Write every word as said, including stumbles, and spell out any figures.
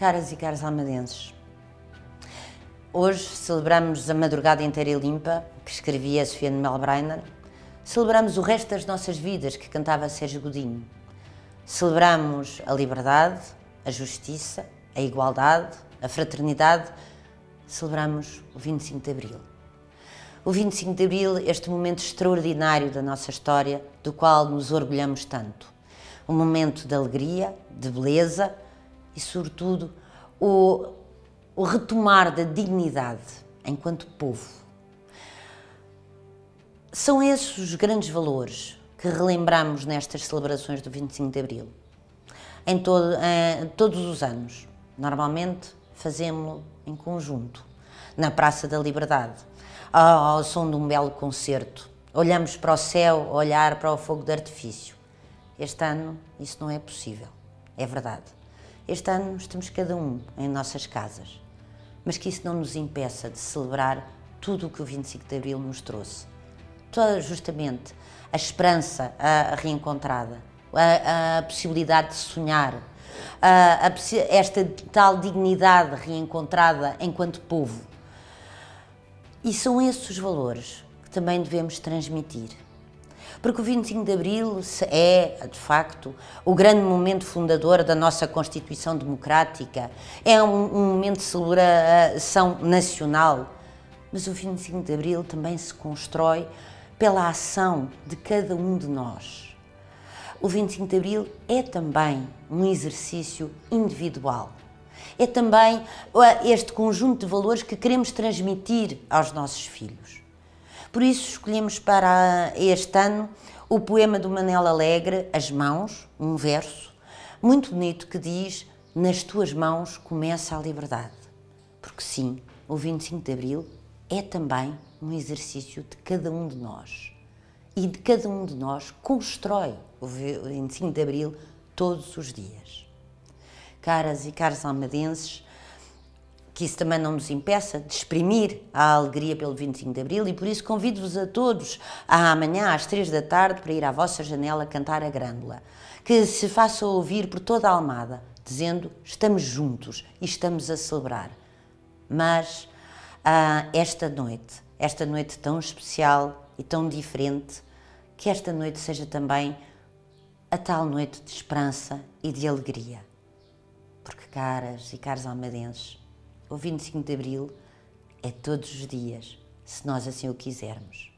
Caras e caros almadenses, hoje celebramos a Madrugada Inteira e Limpa, que escrevia a Sofia de Melbrenner. Celebramos o resto das nossas vidas, que cantava Sérgio Godinho. Celebramos a liberdade, a justiça, a igualdade, a fraternidade. Celebramos o vinte e cinco de Abril. O vinte e cinco de Abril, este momento extraordinário da nossa história, do qual nos orgulhamos tanto. Um momento de alegria, de beleza e, sobretudo, o, o retomar da dignidade enquanto povo. São esses os grandes valores que relembramos nestas celebrações do vinte e cinco de Abril. Em, todo, em todos os anos, normalmente fazemos-lo em conjunto, na Praça da Liberdade, ao, ao som de um belo concerto. Olhamos para o céu, olhar para o fogo de artifício. Este ano isso não é possível, é verdade. Este ano estamos cada um em nossas casas, mas que isso não nos impeça de celebrar tudo o que o vinte e cinco de Abril nos trouxe. Toda, justamente, a esperança a, a reencontrada, a, a possibilidade de sonhar, a, a, esta tal dignidade reencontrada enquanto povo. E são esses os valores que também devemos transmitir. Porque o vinte e cinco de Abril é, de facto, o grande momento fundador da nossa Constituição Democrática, é um, um momento de celebração nacional, mas o vinte e cinco de Abril também se constrói pela ação de cada um de nós. O vinte e cinco de Abril é também um exercício individual. É também este conjunto de valores que queremos transmitir aos nossos filhos. Por isso escolhemos para este ano o poema do Manel Alegre, As Mãos, um verso muito bonito que diz: nas tuas mãos começa a liberdade. Porque sim, o vinte e cinco de Abril é também um exercício de cada um de nós. E de cada um de nós constrói o vinte e cinco de Abril todos os dias. Caras e caros almadenses, que isso também não nos impeça de exprimir a alegria pelo vinte e cinco de Abril, e por isso convido-vos a todos a amanhã às três da tarde para ir à vossa janela cantar a Grândola, que se faça ouvir por toda a Almada, dizendo: estamos juntos e estamos a celebrar. Mas ah, esta noite, esta noite tão especial e tão diferente, que esta noite seja também a tal noite de esperança e de alegria. Porque, caras e caros almadenses, o vinte e cinco de Abril é todos os dias, se nós assim o quisermos.